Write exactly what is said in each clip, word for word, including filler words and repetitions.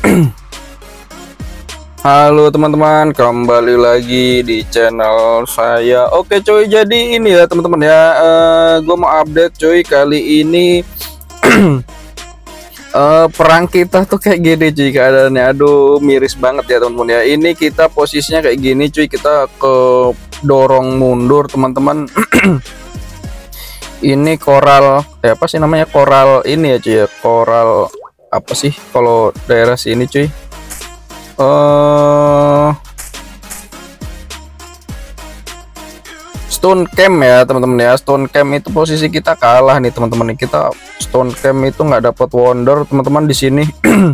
Halo teman-teman, kembali lagi di channel saya. Oke cuy, jadi ini ya teman-teman ya, uh, gue mau update cuy. Kali ini uh, perang kita tuh kayak gini cuy keadaannya. Aduh, miris banget ya teman-teman ya. Ini kita posisinya kayak gini cuy, kita ke dorong mundur teman-teman. Ini koral, eh, apa sih namanya, koral ini ya cuy ya, koral apa sih kalau daerah sini cuy? Uh, Stone Camp ya teman-teman ya. Stone Camp itu posisi kita kalah nih teman-teman. Kita Stone Camp itu nggak dapat wonder teman-teman di sini.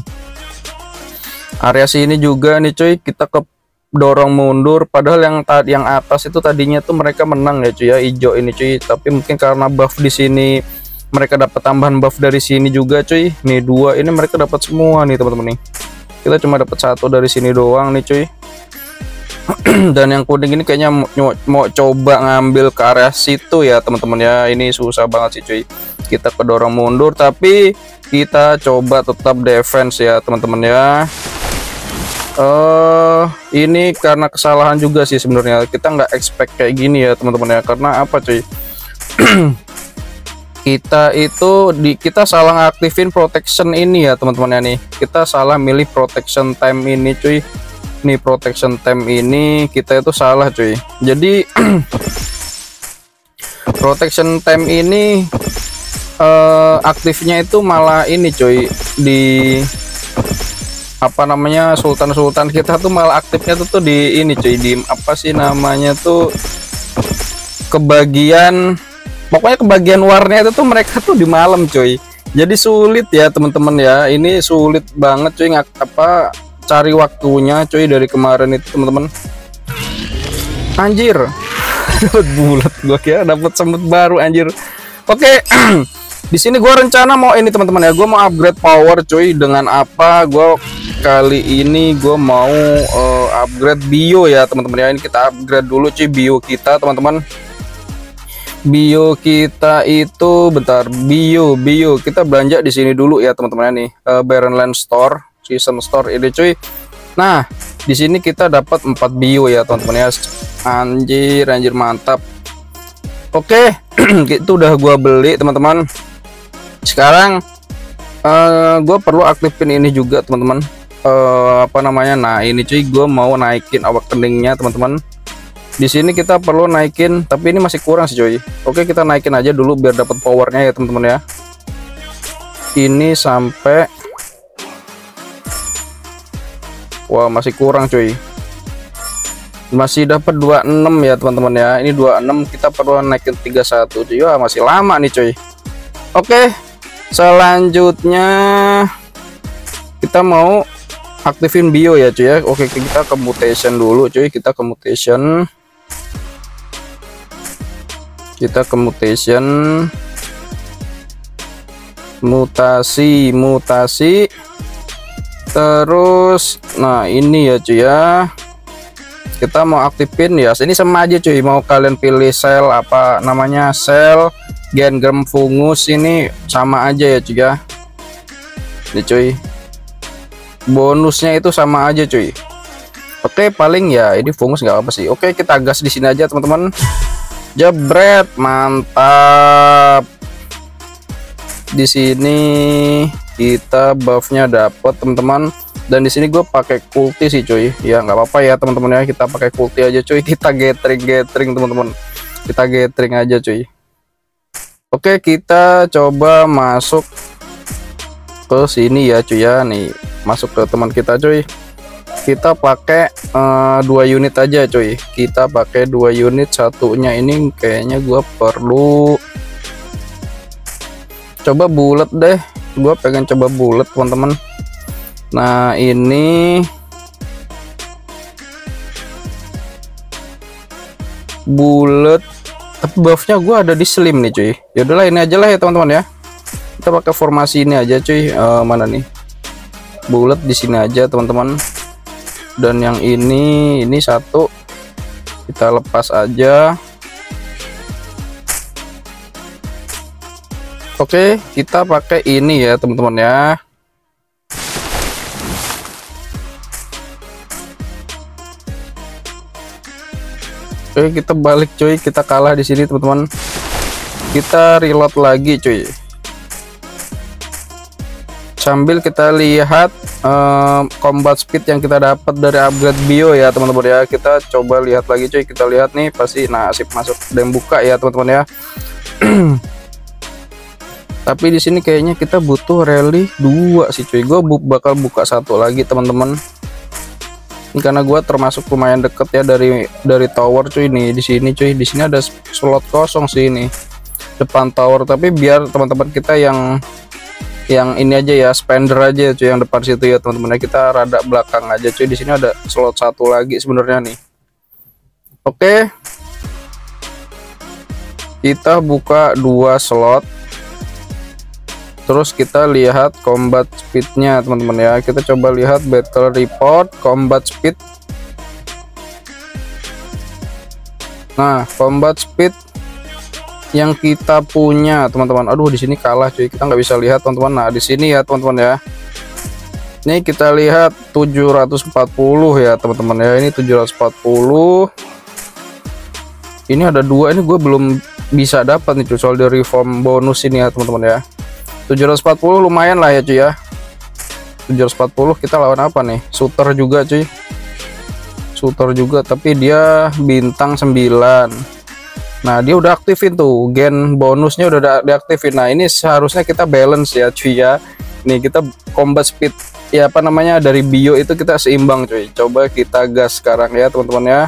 Area sini juga nih cuy, kita ke dorong mundur. Padahal yang tadi yang atas itu tadinya tuh mereka menang ya cuy ya, hijau ini cuy. Tapi mungkin karena buff di sini mereka dapat tambahan buff dari sini juga cuy. Nih dua ini mereka dapat semua nih teman-teman nih. Kita cuma dapat satu dari sini doang nih cuy. Dan yang kuning ini kayaknya mau, mau coba ngambil ke area situ ya teman-teman ya. Ini susah banget sih cuy. Kita kedorong mundur tapi kita coba tetap defense ya teman-teman ya. Uh, ini karena kesalahan juga sih sebenarnya. Kita nggak expect kayak gini ya teman-teman ya. Karena apa cuy? Kita itu di kita salah aktifin protection ini ya teman-teman ya. Nih kita salah milih protection time ini cuy. Nih protection time ini kita itu salah cuy. Jadi protection time ini uh, aktifnya itu malah ini cuy, di apa namanya, sultan-sultan kita tuh malah aktifnya tuh, tuh di ini cuy, di apa sih namanya tuh, kebagian, pokoknya kebagian warnanya itu tuh mereka tuh di malam cuy. Jadi sulit ya teman-teman ya. Ini sulit banget cuy, nggak apa cari waktunya cuy dari kemarin itu teman-teman. Anjir. Dapat bulat, gua kira dapat semut baru anjir. Oke. Di sini gua rencana mau ini teman-teman ya. Gua mau upgrade power cuy. Dengan apa? Gua kali ini gua mau uh, upgrade bio ya teman-teman ya. Ini kita upgrade dulu cuy bio kita teman-teman. Bio kita itu bentar, bio bio kita belanja di sini dulu ya teman-teman nih, uh, Barrenland Store, Season Store ini cuy. Nah di sini kita dapat empat bio ya teman-teman ya. Anjir anjir mantap. Oke. Itu udah gua beli teman-teman. Sekarang uh, gua perlu aktifin ini juga teman-teman, uh, apa namanya, nah ini cuy, gua mau naikin awak keningnya teman-teman. Di sini kita perlu naikin, tapi ini masih kurang sih cuy. Oke kita naikin aja dulu biar dapat powernya ya teman-teman ya. Ini sampai, wah masih kurang cuy. Masih dapat dua puluh enam ya teman-teman ya. Ini dua puluh enam, kita perlu naikin tiga puluh satu cuy. Wah masih lama nih cuy. Oke selanjutnya kita mau aktifin bio ya cuy ya. Oke kita ke mutation dulu cuy. Kita ke mutation. Kita ke mutation, mutasi mutasi terus. Nah ini ya cuy ya, kita mau aktifin ya. Ini sama aja cuy, mau kalian pilih sel apa namanya, sel gengram fungus, ini sama aja ya cuy ya. Ini cuy, bonusnya itu sama aja cuy. Oke paling ya ini fungus nggak apa sih. Oke kita gas di sini aja teman-teman. Jebret, mantap. Di sini kita buffnya dapat teman-teman. Dan di sini gue pakai kulti sih cuy. Ya nggak apa-apa ya teman-teman ya. Kita pakai kulti aja cuy. Kita gathering gathering teman-teman. Kita gathering aja cuy. Oke kita coba masuk ke sini ya cuy ya. Nih masuk ke teman kita cuy. Kita pakai uh, dua unit aja cuy. Kita pakai dua unit. Satunya ini kayaknya gua perlu coba bulat deh. Gua pengen coba bulat teman-teman. Nah ini bulat, tapi buffnya gua ada di slim nih cuy. Yaudahlah ini aja lah ya teman-teman ya. Kita pakai formasi ini aja cuy. Uh, mana nih bulat, di sini aja teman-teman. Dan yang ini ini satu kita lepas aja. Oke kita pakai ini ya teman-teman ya. Oke, kita balik cuy, kita kalah di sini teman-teman. Kita reload lagi cuy. Sambil kita lihat um, combat speed yang kita dapat dari upgrade bio ya teman-teman ya. Kita coba lihat lagi cuy, kita lihat nih pasti nasib masuk dan buka ya teman-teman ya. Tapi di sini kayaknya kita butuh rally dua sih cuy. Gue bu bakal buka satu lagi teman-teman. Ini karena gue termasuk lumayan deket ya dari dari tower cuy nih. Di sini cuy, di sini ada slot kosong sih ini depan tower. Tapi biar teman-teman kita yang yang ini aja ya, spender aja cuy yang depan situ ya teman-teman ya. Kita rada belakang aja cuy. Di sini ada slot satu lagi sebenarnya nih. Oke, kita buka dua slot. Terus kita lihat combat speednya teman-teman ya. Kita coba lihat battle report combat speed. Nah, combat speed yang kita punya teman-teman, aduh di sini kalah cuy, kita nggak bisa lihat teman-teman. Nah di sini ya teman-teman ya, ini kita lihat tujuh ratus empat puluh ya teman-teman ya. Ini tujuh ratus empat puluh, ini ada dua, ini gue belum bisa dapat nih cuy soal dari reform bonus ini ya teman-teman ya. Tujuh ratus empat puluh lumayan lah ya cuy ya. Tujuh ratus empat puluh kita lawan apa nih, shooter juga cuy, shooter juga tapi dia bintang sembilan. Nah dia udah aktifin tuh gen bonusnya, udah diaktifin. Nah ini seharusnya kita balance ya cuy ya. Nih kita combat speed ya apa namanya dari bio itu kita seimbang cuy. Coba kita gas sekarang ya teman-teman ya.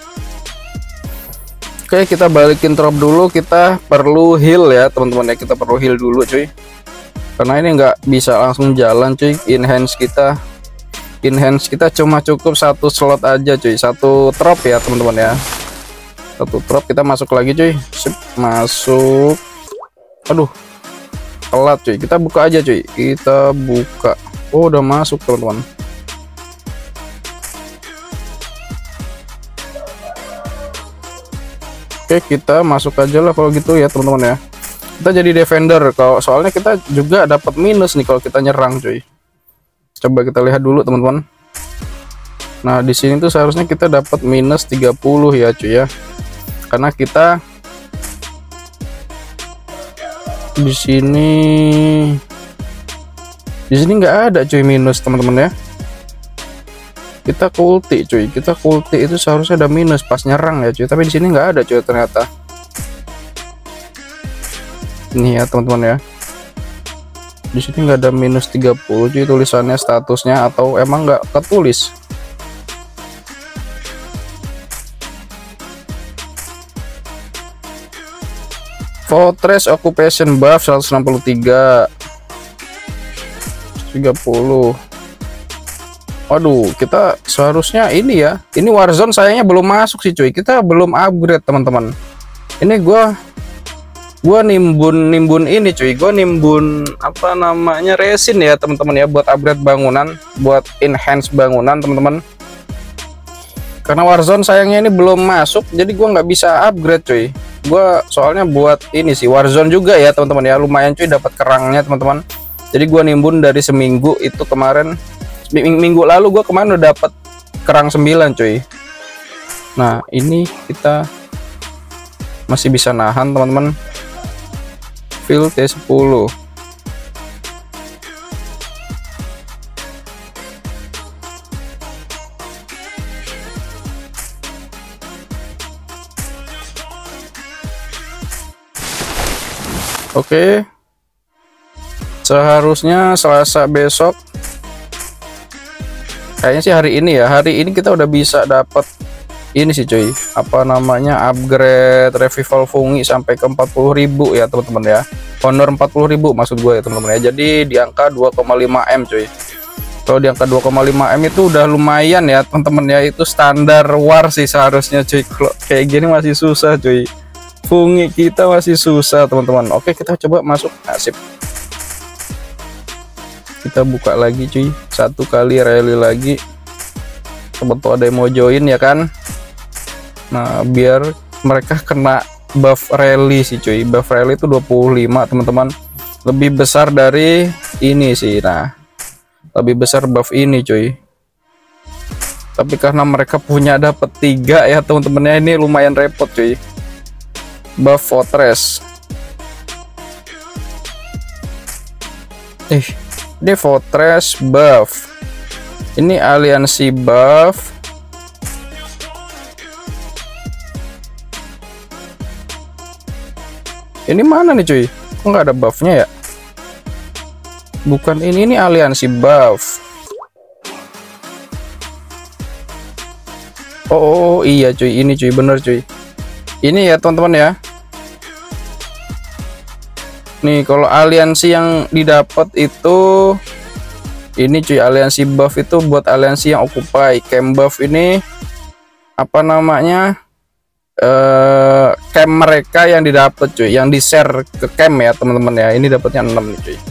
Oke, kita balikin drop dulu, kita perlu heal ya teman-teman ya. Kita perlu heal dulu cuy, karena ini nggak bisa langsung jalan cuy. Enhance kita enhance kita cuma cukup satu slot aja cuy, satu drop ya teman-teman ya. Satu drop, kita masuk lagi cuy. Sip, masuk. Aduh telat cuy, kita buka aja cuy, kita buka. Oh udah masuk teman-teman. Oke, kita masuk aja lah kalau gitu ya teman-teman ya. Kita jadi defender, kalau soalnya kita juga dapat minus nih kalau kita nyerang cuy. Coba kita lihat dulu teman-teman. Nah di sini tuh seharusnya kita dapat minus tiga puluh ya cuy ya, karena kita di sini di sini nggak ada cuy minus teman-teman ya. Kita kulti cuy, kita kulti itu seharusnya ada minus pas nyerang ya cuy, tapi di sini nggak ada cuy ternyata. Ini ya teman-teman ya, di sini nggak ada minus tiga puluh cuy tulisannya statusnya, atau emang nggak ketulis. Fortress occupation buff seratus enam puluh tiga, tiga puluh. Waduh, kita seharusnya ini ya. Ini Warzone sayangnya belum masuk sih cuy. Kita belum upgrade teman-teman. Ini gua gua nimbun nimbun ini cuy. Gua nimbun apa namanya resin ya teman-teman ya, buat upgrade bangunan, buat enhance bangunan teman-teman. Karena Warzone sayangnya ini belum masuk, jadi gua nggak bisa upgrade cuy. Gua soalnya buat ini sih Warzone juga ya teman-teman ya. Lumayan cuy dapat kerangnya teman-teman. Jadi gua nimbun dari seminggu itu kemarin. Minggu lalu gue kemarin udah dapat kerang sembilan cuy. Nah ini kita masih bisa nahan teman-teman. Field T sepuluh. Oke, seharusnya Selasa besok, kayaknya sih hari ini ya, hari ini kita udah bisa dapat ini sih cuy, apa namanya upgrade revival fungi sampai ke empat puluh ribu ya teman-teman ya. Honor empat puluh ribu maksud gue ya teman-teman ya. Jadi di angka dua koma lima M cuy. Kalau di angka dua koma lima M itu udah lumayan ya teman-teman ya. Itu standar war sih seharusnya cuy. Kalau kayak gini masih susah cuy, fungi kita masih susah teman-teman. Oke, kita coba masuk. Nasib kita buka lagi cuy, satu kali rally lagi. Kebetulan ada yang mau join ya kan. Nah biar mereka kena buff rally sih cuy. Buff rally itu dua puluh lima teman-teman, lebih besar dari ini sih. Nah lebih besar buff ini cuy. Tapi karena mereka punya dapat tiga ya teman-temannya, ini lumayan repot cuy. Buff Fortress. Ih, ini Fortress buff. Ini aliansi buff. Ini mana nih cuy? Kok nggak ada buffnya ya? Bukan ini, ini aliansi buff. Oh, oh, oh iya cuy, ini cuy, bener cuy. Ini ya teman-teman ya. Nih kalau aliansi yang didapat itu ini cuy, aliansi buff itu buat aliansi yang occupy. Camp buff ini apa namanya? Eh, camp mereka yang didapat cuy, yang di share ke camp ya teman-teman ya. Ini dapatnya enam nih cuy.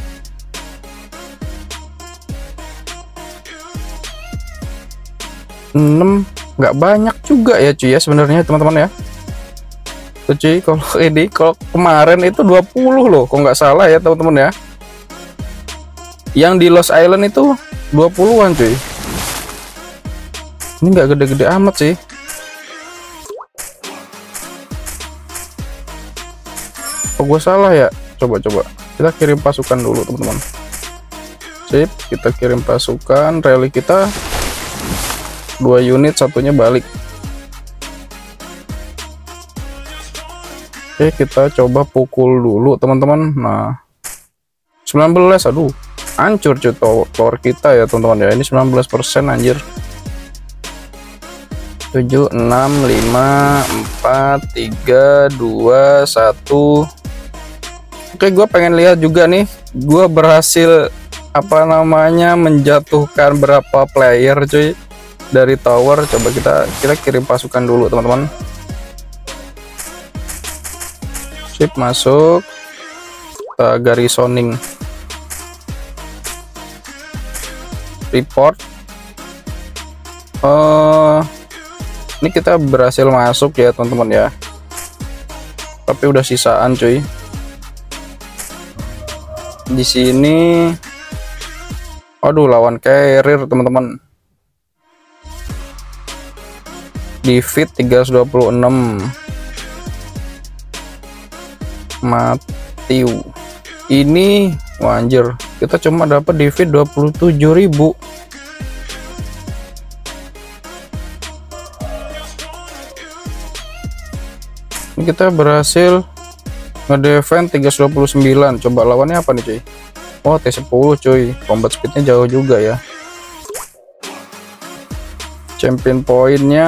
enam nggak banyak juga ya cuy ya sebenarnya teman-teman ya. Tuh cuy, kalau ini kalau kemarin itu dua puluh loh kok nggak salah ya teman-teman ya. Yang di Lost Island itu dua puluhan cuy. Ini nggak gede-gede amat sih. Oh gue salah ya. Coba-coba kita kirim pasukan dulu teman-teman. Sip, kita kirim pasukan. Rally kita dua unit, satunya balik. Oke, kita coba pukul dulu teman-teman. Nah, sembilan belas, aduh hancur cuy tower kita ya teman-teman ya. Ini sembilan belas persen anjir. Tujuh, enam, lima, empat, tiga, dua, satu. Oke, gue pengen lihat juga nih, gue berhasil apa namanya menjatuhkan berapa player cuy dari tower. Coba kita kita kirim pasukan dulu teman-teman. Sip, masuk. Kita garrisoning. Report. Uh, ini kita berhasil masuk ya teman-teman ya. Tapi udah sisaan cuy. Di sini aduh lawan carrier teman-teman. Defeat tiga ratus dua puluh enam. Mati. Ini wah, anjir, kita cuma dapat defeat dua puluh tujuh ribu. Ini kita berhasil ngedefend tiga ratus dua puluh sembilan. Coba lawannya apa nih cuy? Oh T sepuluh cuy. Combat speednya jauh juga ya. Champion poinnya,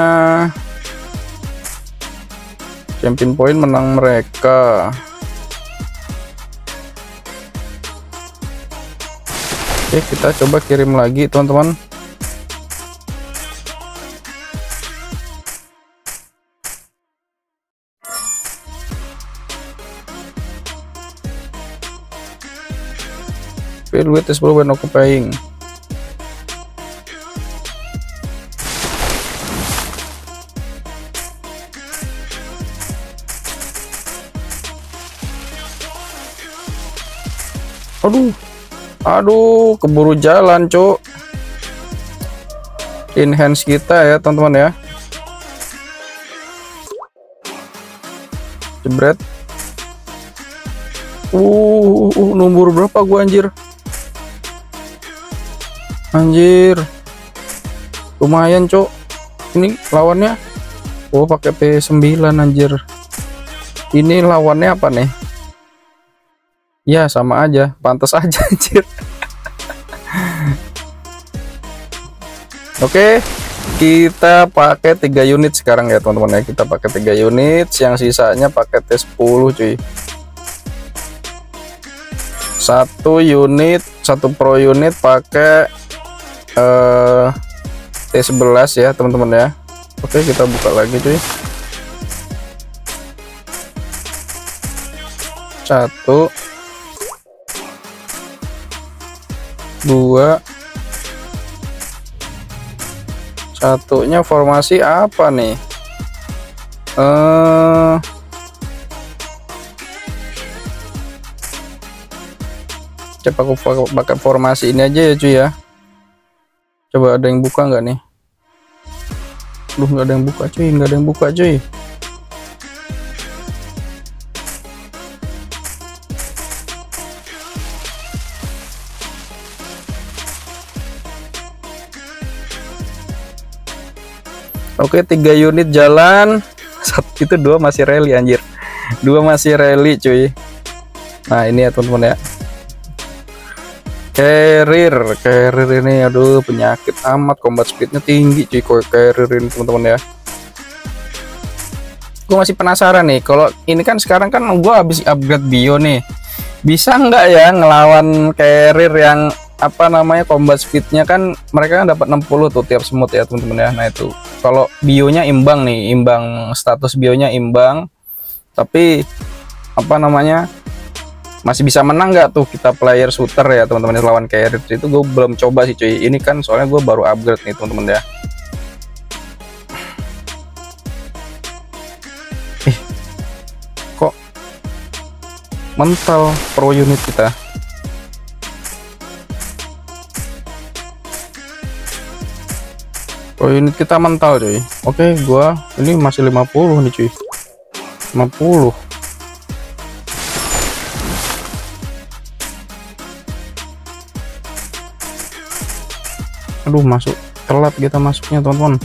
champion point menang mereka. Oke, kita coba kirim lagi teman-teman. Fill with is when occupying. Aduh, aduh, keburu jalan, cuk. Enhance kita ya, teman-teman ya. Jebret. Uh, uh, nomor berapa gua anjir? Anjir. Lumayan, cuk. Ini lawannya. Oh, pakai P sembilan anjir. Ini lawannya apa nih? Ya sama aja, pantas aja anjir. Oke, kita pakai tiga unit sekarang ya teman-teman ya. Kita pakai tiga unit, yang sisanya pakai T sepuluh cuy. Satu unit, satu pro unit pakai uh, T sebelas ya teman-teman ya. Oke, kita buka lagi cuy. Satu, dua, satunya formasi apa nih? Eh, coba aku pakai formasi ini aja ya cuy ya. Coba ada yang buka nggak nih? Duh, nggak ada yang buka cuy, nggak ada yang buka cuy. Oke, tiga unit jalan, satu itu dua masih rally anjir, dua masih rally cuy. Nah ini ya teman-teman ya, carrier, carrier ini aduh penyakit amat, combat speednya tinggi cuy, kok carrier ini teman-teman ya. Gue masih penasaran nih, kalau ini kan sekarang kan gue habis upgrade bio nih, bisa nggak ya ngelawan carrier yang apa namanya combat speednya kan mereka kan dapat enam puluh tuh tiap semut ya teman-teman ya. Nah itu kalau bionya imbang nih, imbang status bionya imbang, tapi apa namanya masih bisa menang nggak tuh kita player shooter ya teman-teman lawan carrier itu. Gue belum coba sih cuy, ini kan soalnya gue baru upgrade nih teman-teman ya. Eh kok mental pro unit kita. Oh unit kita mental cuy. Oke gua ini masih lima puluh nih cuy, lima puluh. Aduh masuk telat kita masuknya teman-teman.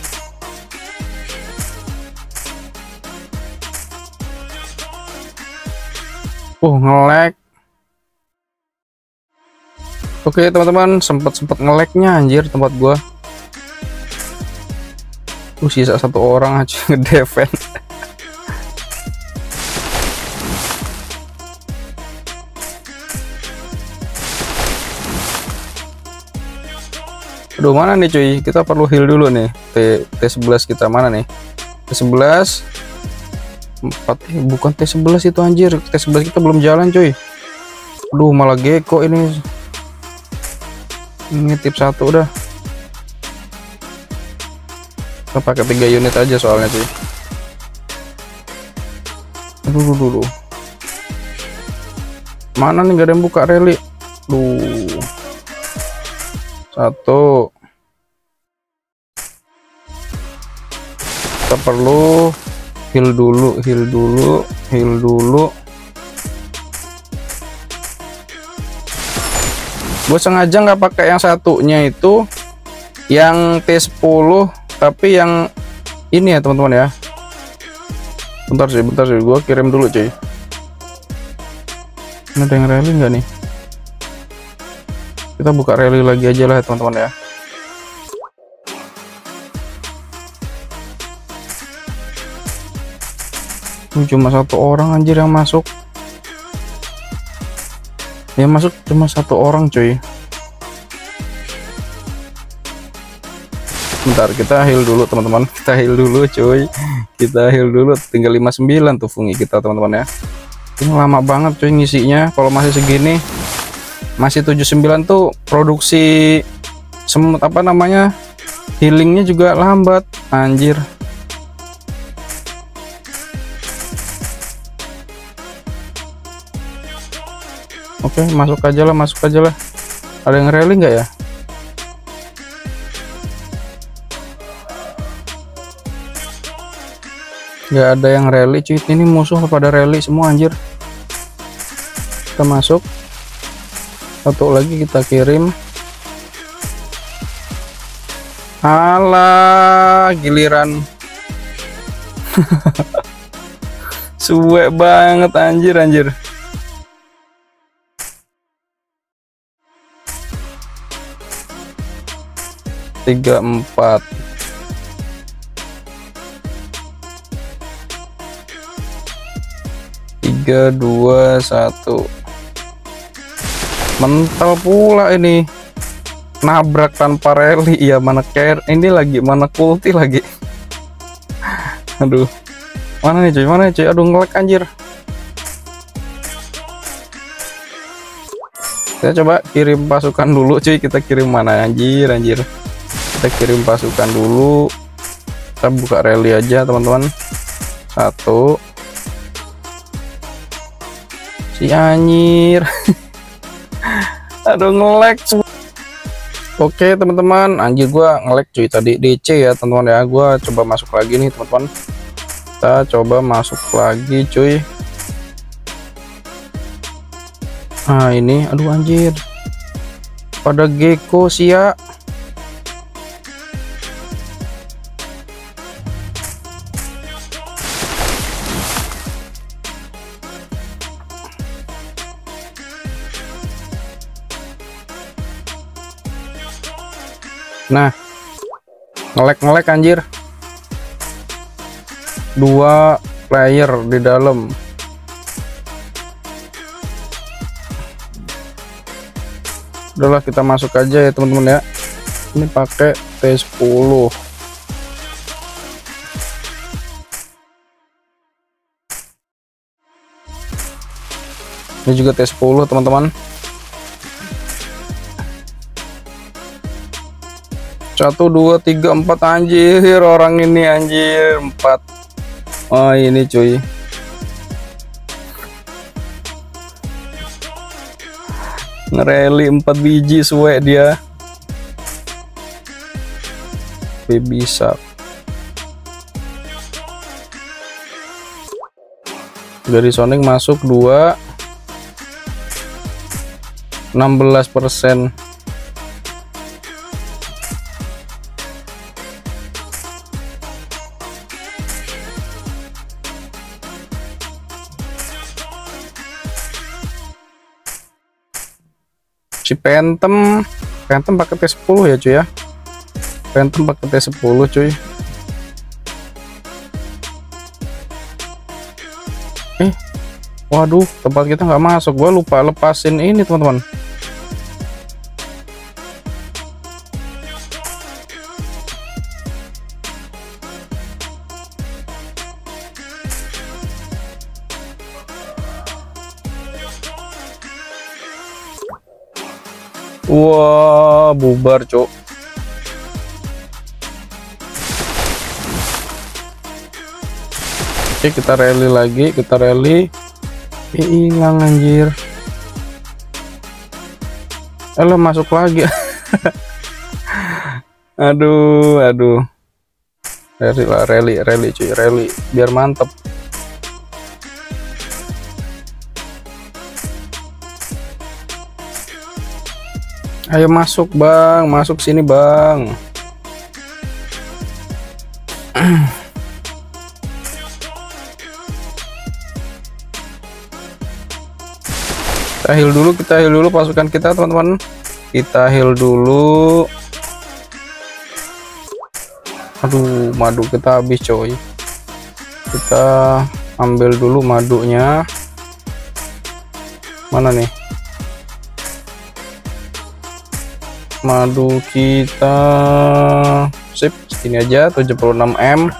Uh nge-lag. Oke teman-teman, sempat sempat nge-lagnya anjir tempat gua. Uh, sisa satu orang aja ngedefend. Aduh mana nih cuy, kita perlu heal dulu nih. T T11 kita mana nih? T sebelas empat, eh, bukan T sebelas itu anjir, T sebelas kita belum jalan cuy. Aduh malah gecko ini. Ini tip satu udah. Kita pakai tiga unit aja soalnya cuy. Aduh, aduh, aduh. Mana nih, gak ada yang buka rally. Duh. Satu. Kita perlu heal dulu, heal dulu, heal dulu. Gue sengaja nggak pakai yang satunya itu, yang T sepuluh. Tapi yang ini ya teman-teman ya. Bentar sih, bentar sih, gua kirim dulu cuy. Ini ada yang rally nggak nih? Kita buka rally lagi aja lah teman-teman ya. Ini cuma satu orang anjir yang masuk. Yang masuk cuma satu orang cuy. Bentar kita heal dulu teman-teman, kita heal dulu cuy, kita heal dulu. Tinggal lima puluh sembilan tuh fungi kita teman-teman ya. Ini lama banget cuy ngisinya. Kalau masih segini, masih tujuh puluh sembilan tuh produksi semut apa namanya healingnya juga lambat anjir. Oke masuk aja lah, masuk aja lah. Ada yang rally nggak ya? Nggak ada yang rally cuy. Ini musuh pada rally semua anjir. Kita masuk. Satu lagi kita kirim. Alah giliran. Suwe banget anjir anjir. Tiga empat. Tiga dua satu. Mental pula ini, nabrak tanpa rally. Ya mana care ini lagi, mana kulti lagi. Aduh mana nih cuy, mana nih cuy, aduh ngelag anjir. Kita coba kirim pasukan dulu cuy. Kita kirim mana anjir anjir. Kita kirim pasukan dulu. Kita buka rally aja teman-teman. Satu. Si anjir. Aduh nge-lag. Oke teman-teman, anjir gua nge-lag cuy tadi D C ya teman-teman ya. Gua coba masuk lagi nih teman-teman. Kita coba masuk lagi cuy. Nah ini, aduh anjir, pada gecko sih ya. Nah, ngelek-ngelek anjir. Dua player di dalam. Udahlah kita masuk aja ya teman-teman ya. Ini pakai T sepuluh. Ini juga T sepuluh teman-teman. Satu dua tiga empat anjir, orang ini anjir empat. Oh ini cuy, ngereli empat biji suwe dia. Tapi bisa dari Sonic masuk dua enam belas persen. Si Phantom, Phantom pakai T sepuluh ya cuy ya. Phantom pakai T sepuluh cuy. Eh, waduh, tempat kita nggak masuk. Gua lupa lepasin ini teman-teman. Wah, bubar cok. Oke kita rally lagi, kita rally. Hilang anjir. Alah masuk lagi. Aduh, aduh. Rally lah, rally, rally cuy, rally biar mantep. Ayo masuk bang, masuk sini bang. Kita heal dulu, kita heal dulu pasukan kita teman-teman. Kita heal dulu. Aduh, madu kita habis coy. Kita ambil dulu madunya. Mana nih? Madu kita sip, segini aja tujuh puluh enam M.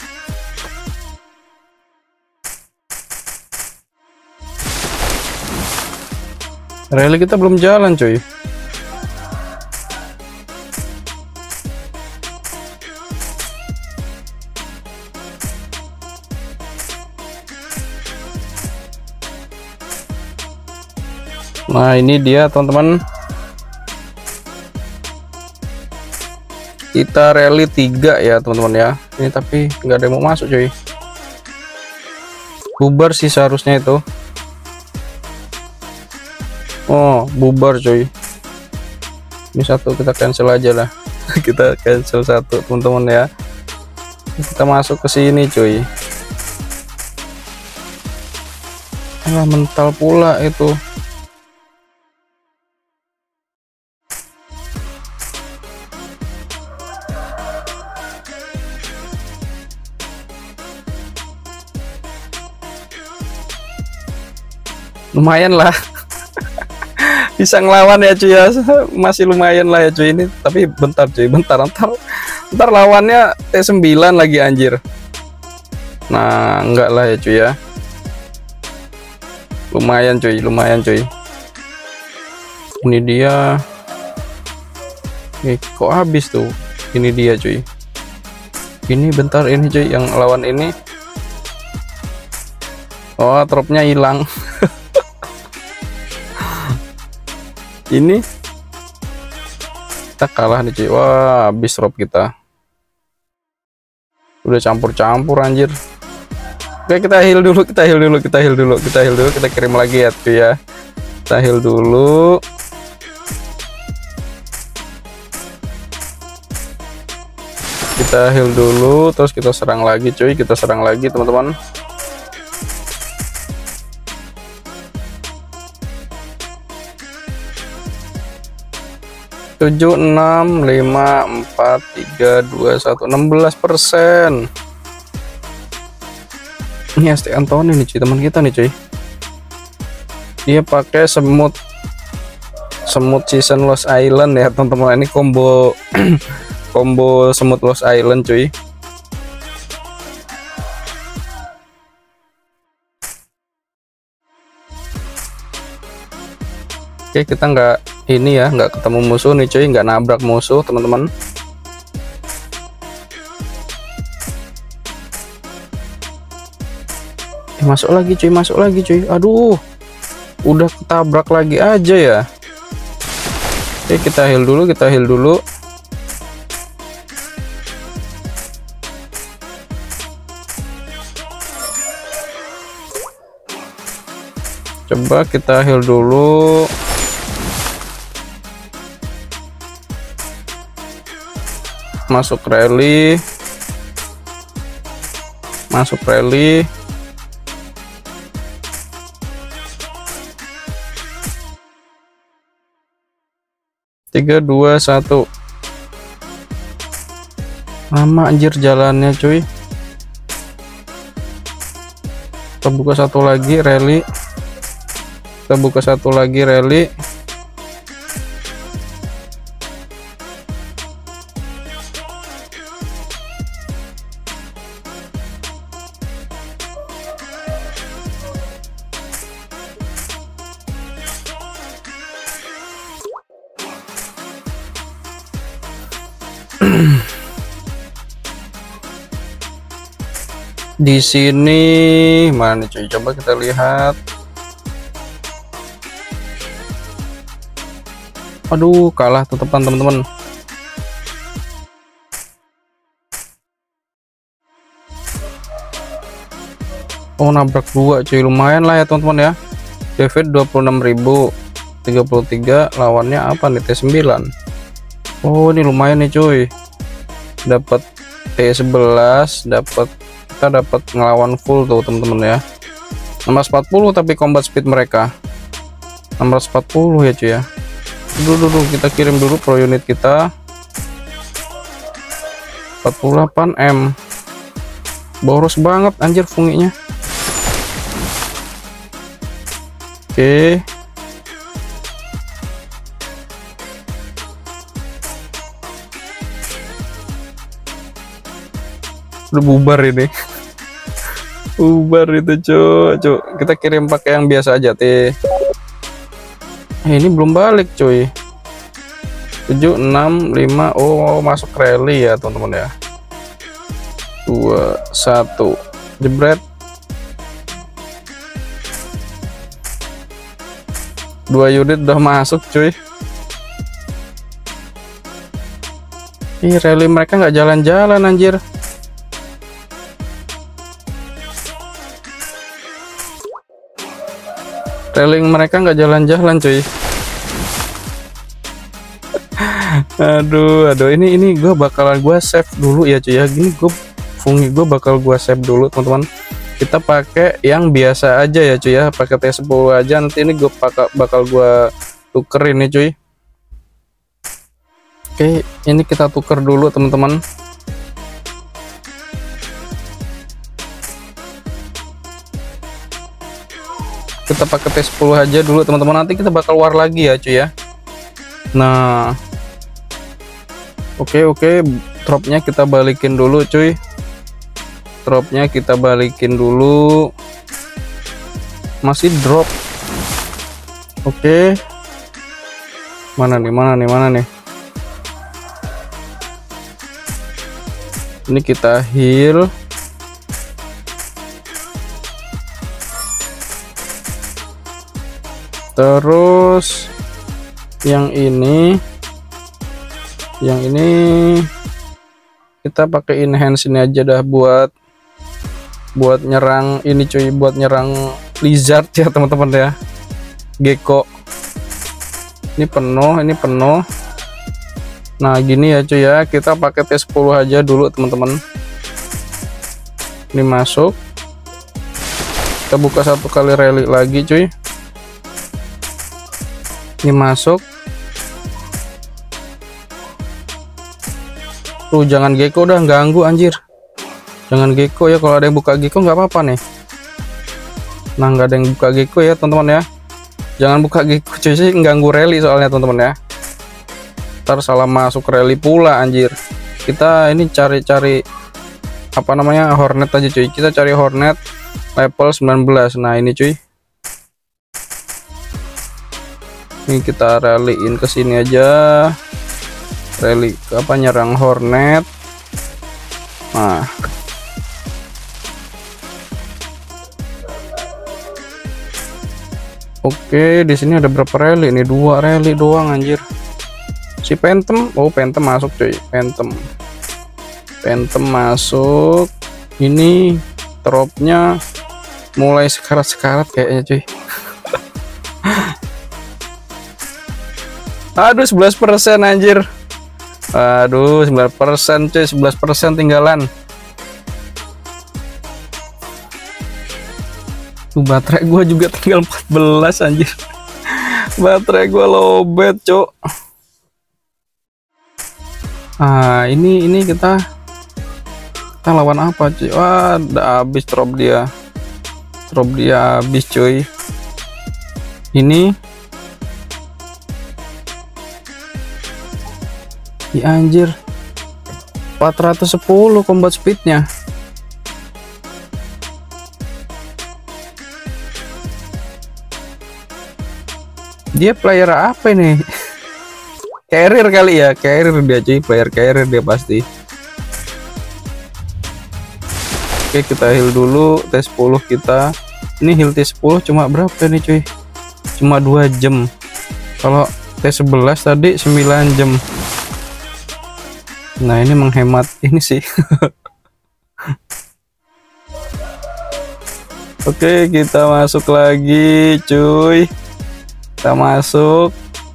Rally kita belum jalan cuy. Nah ini dia teman-teman, kita rally tiga ya teman-teman ya. Ini tapi nggak ada yang mau masuk cuy. Bubar sih seharusnya itu. Oh bubar cuy. Ini satu kita cancel aja lah. Kita cancel satu teman-teman ya. Kita masuk ke sini cuy. Alah mental pula itu. Lumayan lah. Bisa ngelawan ya cuy ya, masih lumayan lah ya cuy ini. Tapi bentar cuy, bentar ntar ntar lawannya T sembilan lagi anjir. Nah enggak lah ya cuy ya. Lumayan cuy, lumayan cuy. Ini dia. Eh, kok habis tuh? Ini dia cuy. Ini bentar ini cuy yang lawan ini. Oh dropnya hilang. Ini kita kalah nih cuy. Wah, habis rob kita. Udah campur-campur anjir. Oke, kita heal dulu, kita heal dulu, kita heal dulu, kita heal dulu, kita kirim lagi ya cuy ya. Kita heal dulu. Kita heal dulu, terus kita serang lagi cuy, kita serang lagi teman-teman. tujuh, enam, lima, empat, tiga, dua, satu, enam belas persen. Ini S T Anthony nih cuy, teman kita nih cuy. Dia pakai semut semut season Lost Island ya teman-teman. Ini combo combo semut Lost Island cuy. Oke, kita nggak ini ya, nggak ketemu musuh nih cuy, nggak nabrak musuh teman-teman. Eh, masuk lagi cuy, masuk lagi cuy. Aduh, udah ketabrak lagi aja ya. Oke, kita heal dulu, kita heal dulu. Coba kita heal dulu. Masuk rally, masuk rally. Tiga, dua, satu. Lama anjir jalannya cuy. Kita buka satu lagi rally. Kita buka satu lagi rally. Di sini mana cuy, coba kita lihat. Aduh, kalah tetepan teman-teman. Oh, nabrak dua cuy, lumayan lah ya teman-teman ya. David dua puluh enam ribu, tiga puluh tiga, lawannya apa nih, T sembilan. Oh, ini lumayan nih cuy, dapat T sebelas, dapat kita dapat ngelawan full tuh teman-teman ya. enam ratus empat puluh tapi combat speed mereka enam ratus empat puluh ya cuy ya. Dulu dulu kita kirim dulu pro unit kita empat puluh delapan M. Boros banget anjir funginya. Oke, udah bubar ini. Bubar itu cuy, cuy. Kita kirim pakai yang biasa aja teh. Eh, ini belum balik cuy. tujuh, enam, lima. Oh, masuk rally ya teman-teman ya. Dua, satu, jebret. Dua unit udah masuk cuy. Ih, rally mereka nggak jalan-jalan anjir. Railing mereka nggak jalan-jalan cuy. Aduh, aduh, ini ini gue bakalan gue save dulu ya cuy ya. Gini gue fungi gue bakal gue save dulu teman-teman. Kita pakai yang biasa aja ya cuy ya, pakai T sepuluh aja. Nanti ini gue bakal bakal gue tukerin nih cuy. Oke, ini kita tuker dulu teman-teman. Kita pakai T sepuluh aja dulu teman-teman, nanti kita bakal war lagi ya cuy ya. Nah, oke oke, dropnya kita balikin dulu cuy. Dropnya kita balikin dulu. Masih drop. Oke, mana nih, mana nih, mana nih. Ini kita heal. Terus yang ini Yang ini kita pakai enhance ini aja dah buat buat nyerang ini cuy, buat nyerang lizard ya teman-teman ya, gecko. Ini penuh, ini penuh. Nah gini ya cuy ya, kita pakai T sepuluh aja dulu teman-teman. Ini masuk, kita buka satu kali relic lagi cuy. Ini masuk. Tuh jangan gecko, udah ganggu anjir. Jangan gecko ya, kalau ada yang buka gecko nggak apa-apa nih. Nah nggak ada yang buka gecko ya teman-teman ya. Jangan buka gecko cuy sih, ganggu rally soalnya teman-teman ya. Ntar salah masuk rally pula anjir. Kita ini cari-cari apa namanya, hornet aja cuy. Kita cari hornet level sembilan belas. Nah ini cuy, ini kita rallyin ke sini aja, rally apa, nyerang hornet. Nah oke, di sini ada berapa rally? Ini dua rally doang anjir. Si Phantom, oh Phantom masuk cuy, Phantom. Phantom masuk. Ini dropnya mulai sekarat-sekarat kayaknya cuy. Aduh sebelas persen anjir. Aduh sembilan persen cuy, sebelas persen tinggalan. Tuh baterai gua juga tinggal empat belas anjir. Baterai gua lowbat cok. Ah ini ini kita kita lawan apa cuy? Wah udah habis drop dia, drop dia habis cuy. Ini ya anjir, empat ratus sepuluh combat speednya. Dia player apa ini? Carrier kali ya, carrier dia cuy, player carrier dia pasti. Oke kita heal dulu T sepuluh kita. Ini heal T sepuluh cuma berapa nih cuy? Cuma dua jam. Kalau T sebelas tadi sembilan jam. Nah ini menghemat ini sih. Oke kita masuk lagi cuy. Kita masuk.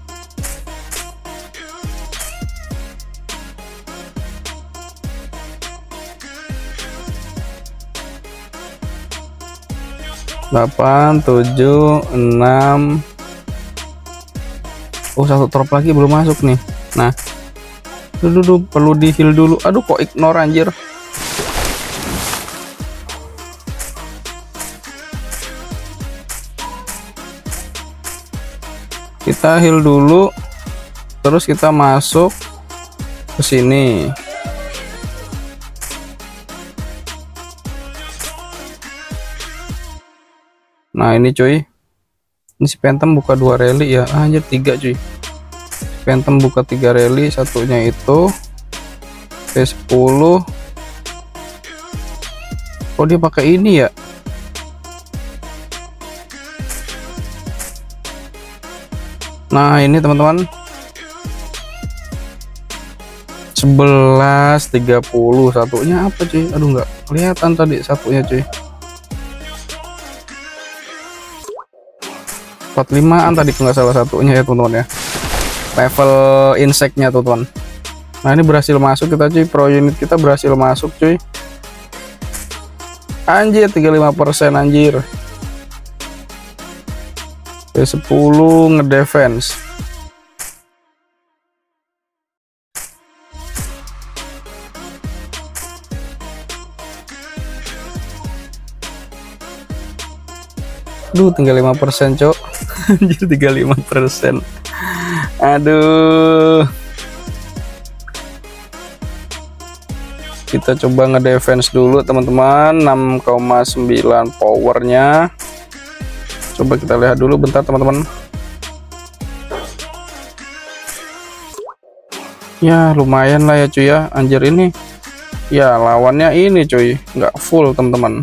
Delapan, tujuh, enam. Oh satu drop lagi belum masuk nih. Nah dulu, dulu perlu di heal dulu. Aduh kok ignore anjir. Kita heal dulu, terus kita masuk ke sini. Nah ini cuy, ini si Phantom buka dua rally ya, ah, anjir tiga cuy. Phantom buka tiga rally, satunya itu T sepuluh. Oh dia pakai ini ya. Nah ini teman-teman, sebelas tiga puluh, satunya apa cuy? Aduh nggak kelihatan tadi satunya cuy. empat puluh limaan tadi nggak salah satunya ya teman-teman ya. Level inseknya tuh teman. Nah ini berhasil masuk kita cuy, pro unit kita berhasil masuk cuy. Anjir tiga puluh lima persen anjir. T sepuluh ngedefense. Aduh tinggal lima persen cok. Anjir tiga puluh lima persen. Aduh. Kita coba ngedefense dulu teman-teman. Enam koma sembilan powernya. Coba kita lihat dulu bentar teman-teman. Ya lumayan lah ya cuy ya. Anjir ini ya lawannya ini cuy, nggak full teman-teman.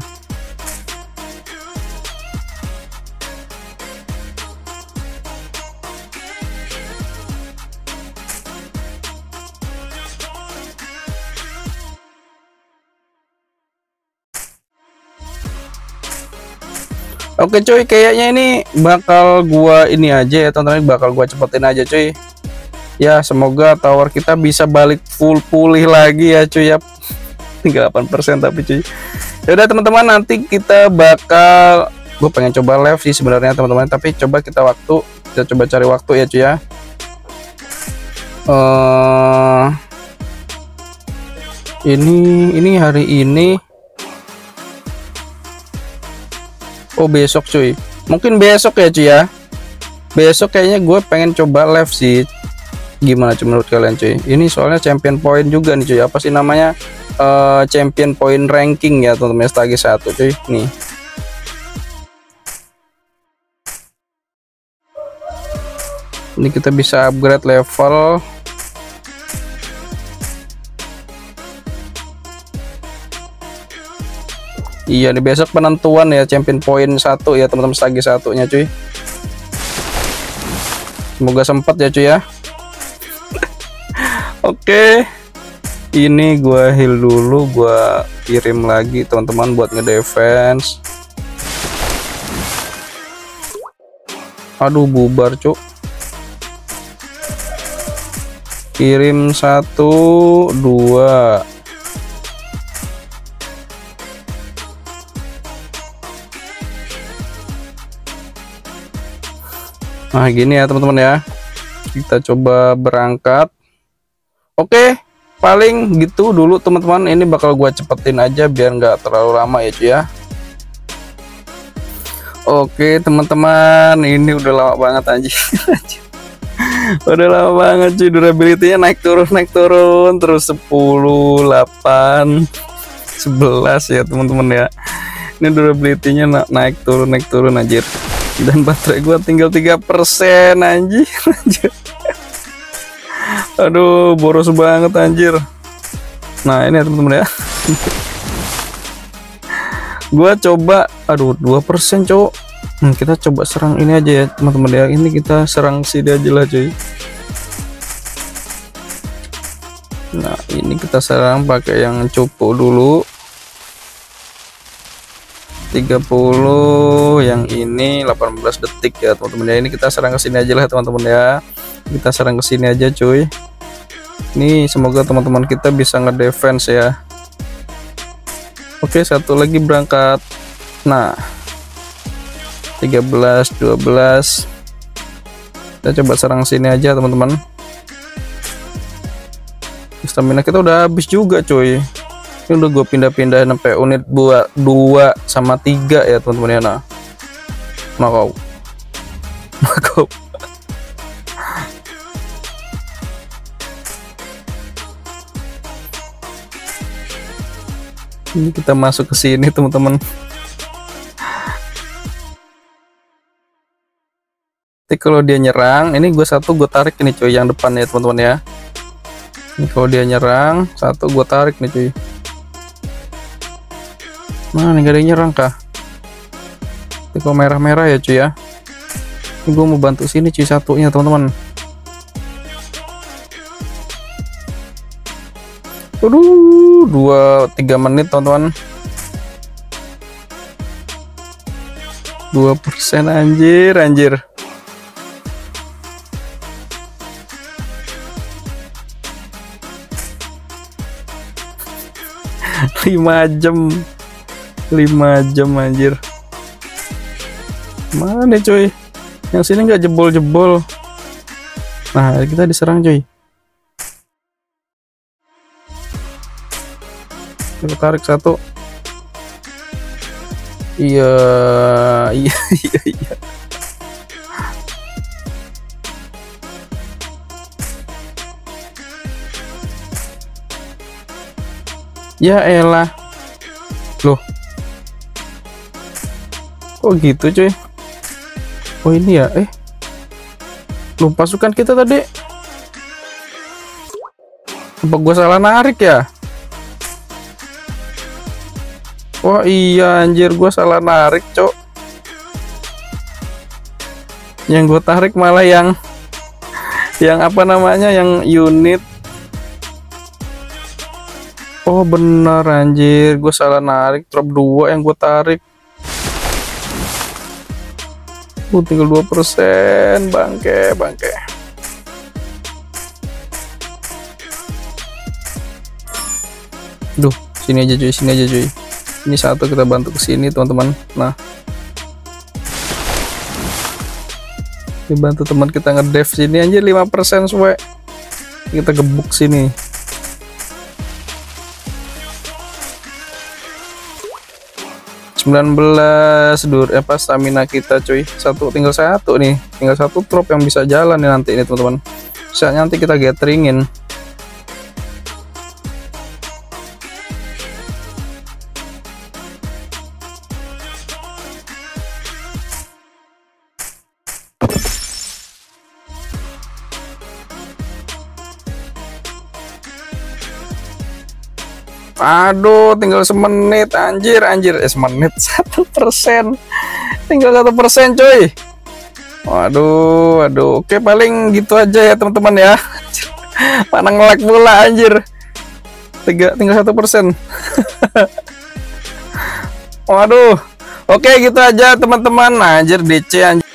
Oke cuy, kayaknya ini bakal gua ini aja ya teman-teman, bakal gua cepetin aja cuy. Ya semoga tower kita bisa balik full pulih lagi ya cuy ya. Tinggal delapan persen tapi cuy. Ya udah teman-teman, nanti kita bakal, gue pengen coba live sih sebenarnya teman-teman, tapi coba kita waktu, kita coba cari waktu ya cuy ya. Uh, ini ini hari ini. Oh besok cuy, mungkin besok ya cuy ya. Besok kayaknya gue pengen coba live sih. Gimana cuy menurut kalian cuy? Ini soalnya champion point juga nih cuy. Apa sih namanya? Uh, champion point ranking ya teman-teman, lagi satu cuy. Nih. Ini kita bisa upgrade level. Iya nih besok penentuan ya champion point satu ya teman-teman, lagi satunya cuy. Semoga sempat ya cuy ya. Oke, ini gua heal dulu, gua kirim lagi teman-teman buat ngedefense. Aduh bubar cuk. Kirim satu dua. Nah gini ya teman-teman ya, kita coba berangkat. Oke, paling gitu dulu teman-teman, ini bakal gua cepetin aja biar nggak terlalu lama ya cuy ya. Oke teman-teman, ini udah lama banget anjir. Udah lama banget cuy, durability-nya naik turun naik turun terus sepuluh, delapan, sebelas ya teman-teman ya. Ini durability-nya na naik turun naik turun anjir. Dan baterai gua tinggal tiga persen anjir. Anjir. Aduh boros banget anjir. Nah ini ya teman-teman ya. Gua coba, aduh dua persen cowok. Hmm, kita coba serang ini aja ya teman-teman ya. Ini kita serang sini aja lah cuy. Nah ini kita serang pakai yang cupu dulu. tiga puluh, yang ini delapan belas detik ya teman-teman ya. Ini kita serang ke sini aja lah teman-teman ya. Kita serang ke sini aja cuy. Ini semoga teman-teman kita bisa ngedefense ya. Oke, satu lagi berangkat. Nah, tiga belas, dua belas. Kita coba serang sini aja teman-teman. Stamina kita udah habis juga cuy. Ini udah gue pindah-pindah sampai unit buat dua sama tiga ya teman-teman ya. Nah, nah kau, nah kau. Ini kita masuk ke sini teman-teman. Nanti kalau dia nyerang, ini gue satu gue tarik ini cuy yang depan ya teman-teman ya. Ini kalau dia nyerang, satu gue tarik nih cuy. Nah ini gak ada yang nyerang kah? Ini kok merah-merah ya cuy ya. Ini gue mau bantu sini cuy satunya teman-teman. Aduh, dua tiga menit teman-teman. dua persen anjir, anjir. lima jam. lima jam anjir. Mana nih cuy? Yang sini nggak jebol-jebol. Nah, kita diserang cuy. Kita tarik satu. Iya, iya, iya, iya. Ya elah. Loh. Kok gitu cuy? Oh ini ya, eh. Loh, pasukan kita tadi. Apa gua salah narik ya? Wah iya anjir, gua salah narik cok. Yang gue tarik malah yang yang apa namanya, yang unit. Oh bener anjir, gue salah narik. Drop dua yang gue tarik. Uh, tinggal dua persen, bangke, bangke. Duh, sini aja cuy, sini aja cuy. Ini satu kita bantu ke sini teman-teman. Nah, dibantu teman kita ngedev sini aja lima persen suwe. Kita gebuk sini. sembilan belas dur apa stamina kita cuy. Satu tinggal satu nih. Tinggal satu drop yang bisa jalan nih nanti ini teman-teman. Bisa nanti kita gatheringin. Aduh, tinggal semenit, anjir, anjir, eh semenit satu persen, tinggal satu persen, cuy. Waduh, waduh, oke paling gitu aja ya teman-teman ya. Mana nge-lag pula, anjir. Tiga, tinggal satu persen. Waduh, oke gitu aja teman-teman, anjir D C anjir.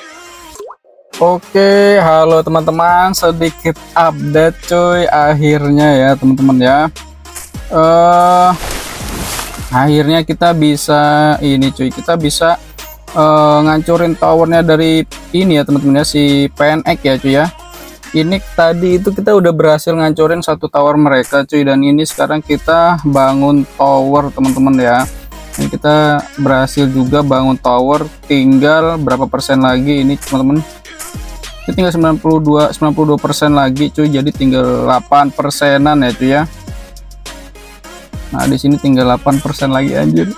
Oke, halo teman-teman, sedikit update cuy, akhirnya ya teman-teman ya. Uh, akhirnya kita bisa ini cuy, kita bisa uh, ngancurin towernya dari ini ya teman-teman ya, si P N X ya cuy ya. Ini tadi itu kita udah berhasil ngancurin satu tower mereka cuy, dan ini sekarang kita bangun tower teman-teman ya. Ini kita berhasil juga bangun tower, tinggal berapa persen lagi ini teman-teman? Ini tinggal sembilan puluh dua persen lagi cuy, jadi tinggal delapan persenan ya cuy ya. Nah, di sini tinggal delapan persen lagi anjir.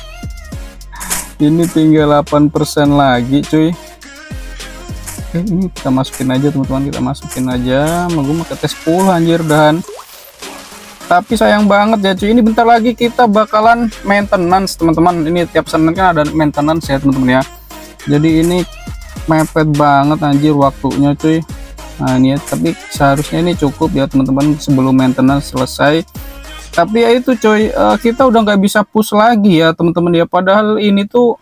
Ini tinggal delapan persen lagi, cuy. Oke, ini kita masukin aja, teman-teman. Kita masukin aja. Mau gue pakai T sepuluh anjir dan. Tapi sayang banget ya, cuy. Ini bentar lagi kita bakalan maintenance, teman-teman. Ini tiap Senin kan ada maintenance ya, teman-teman ya. Jadi ini mepet banget anjir waktunya, cuy. Nah, ini ya, tapi seharusnya ini cukup ya, teman-teman, sebelum maintenance selesai. Tapi ya itu coy, uh, kita udah nggak bisa push lagi ya teman-teman ya, padahal ini tuh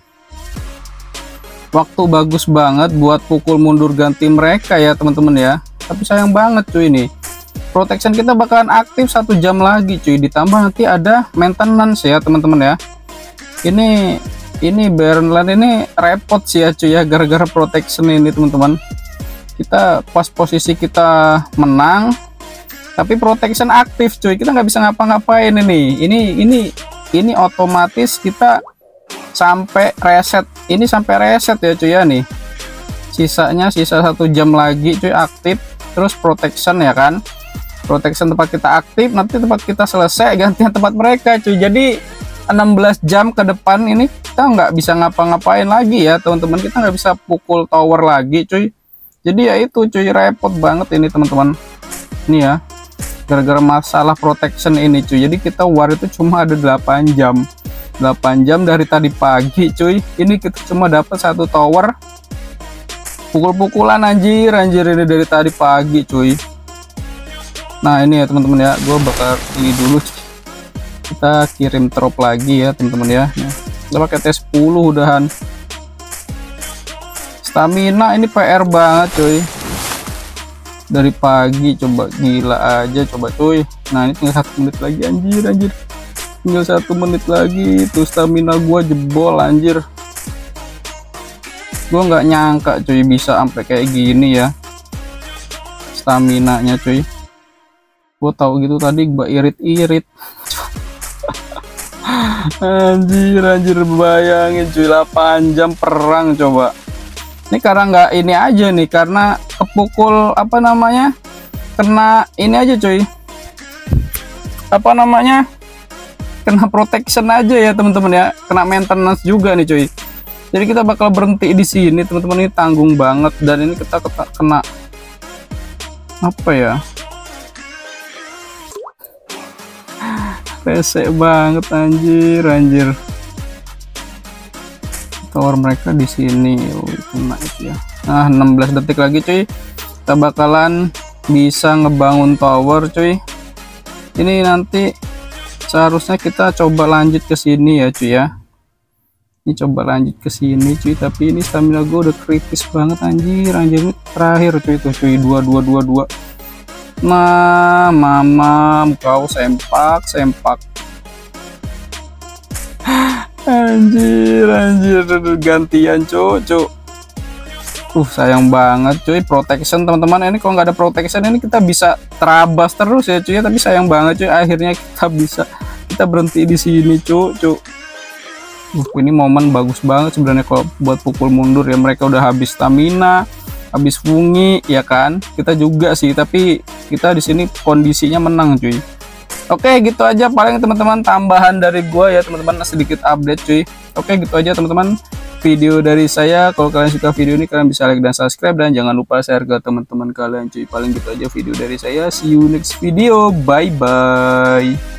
waktu bagus banget buat pukul mundur ganti mereka ya teman-teman ya. Tapi sayang banget cuy, ini protection kita bakalan aktif satu jam lagi cuy, ditambah nanti ada maintenance ya teman-teman ya. Ini ini Baronland ini repot sih ya cuy ya, gara-gara protection ini teman-teman. Kita pas posisi kita menang tapi protection aktif cuy, kita nggak bisa ngapa-ngapain ini ini ini ini otomatis kita sampai reset, ini sampai reset ya cuy ya. Nih sisanya sisa satu jam lagi cuy aktif, terus protection ya kan, protection tempat kita aktif, nanti tempat kita selesai gantian tempat mereka cuy. Jadi enam belas jam ke depan ini kita nggak bisa ngapa-ngapain lagi ya teman-teman, kita nggak bisa pukul tower lagi cuy. Jadi ya itu cuy, repot banget ini teman-teman ini ya, gara-gara masalah protection ini cuy. Jadi kita war itu cuma ada delapan jam delapan jam dari tadi pagi cuy. Ini kita cuma dapat satu tower, pukul-pukulan anjir anjir ini dari tadi pagi cuy. Nah ini ya teman-teman ya, gue bakal ini dulu cuy. Kita kirim drop lagi ya teman-teman ya. Nah, kita pakai T sepuluh udahan. Stamina ini P R banget cuy, dari pagi coba, gila aja coba cuy. Nah ini tinggal satu menit lagi anjir anjir, tinggal satu menit lagi tuh stamina gua jebol anjir. Gua nggak nyangka cuy bisa sampai kayak gini ya stamina nya cuy. Gua tahu gitu tadi gua irit-irit. Anjir anjir, bayangin cuy, delapan jam perang coba. Ini karena nggak ini aja nih, karena kepukul apa namanya, kena ini aja cuy, apa namanya, kena protection aja ya teman-teman ya, kena maintenance juga nih cuy. Jadi kita bakal berhenti di sini teman-teman, ini tanggung banget. Dan ini kita kena apa ya, pesek banget anjir anjir. Tower mereka di sini, oh, kena itu ya. Nah enam belas detik lagi cuy, kita bakalan bisa ngebangun tower cuy. Ini nanti seharusnya kita coba lanjut ke sini ya cuy ya. Ini coba lanjut ke sini cuy, tapi ini stamina gue udah kritis banget anjir. Anjir ini terakhir cuy, itu cuy, dua dua dua dua. Nah, mamam kau sempak sempak. Anjir anjir gantian cuy cuy. Uh sayang banget cuy, protection teman-teman. Ini kalau nggak ada protection ini kita bisa terabas terus ya cuy, tapi sayang banget cuy, akhirnya kita bisa kita berhenti di sini cuy cuy. Uh, ini momen bagus banget sebenarnya kalau buat pukul mundur ya. Mereka udah habis stamina, habis fungi ya kan, kita juga sih, tapi kita di sini kondisinya menang cuy. Oke gitu aja paling teman-teman tambahan dari gua ya teman-teman, sedikit update cuy. Oke gitu aja teman-teman video dari saya. Kalau kalian suka video ini kalian bisa like dan subscribe, dan jangan lupa share ke teman-teman kalian cuy. Paling gitu aja video dari saya, see you next video, bye bye.